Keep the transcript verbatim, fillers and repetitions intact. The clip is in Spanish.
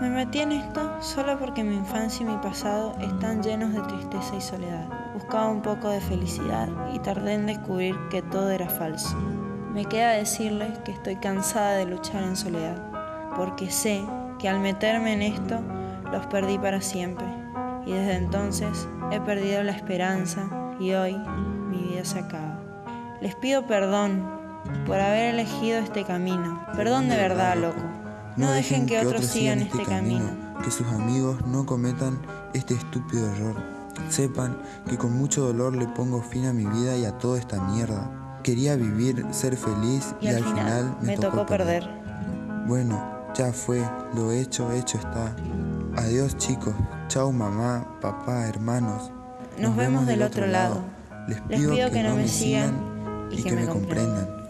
Me metí en esto solo porque mi infancia y mi pasado están llenos de tristeza y soledad. Buscaba un poco de felicidad y tardé en descubrir que todo era falso. Me queda decirles que estoy cansada de luchar en soledad, porque sé que al meterme en esto los perdí para siempre. Y desde entonces he perdido la esperanza y hoy mi vida se acaba. Les pido perdón por haber elegido este camino. Perdón de verdad, loco. No dejen que otros sigan este camino. Que sus amigos no cometan este estúpido error. Sepan que con mucho dolor le pongo fin a mi vida y a toda esta mierda. Quería vivir, ser feliz y, y al, al final, final me, me tocó, tocó perder. perder. Bueno, ya fue, lo hecho, hecho está. Adiós chicos, chau mamá, papá, hermanos. Nos, Nos vemos del otro lado. lado. Les pido, Les pido que, que no me sigan y que, que me comprendan. comprendan.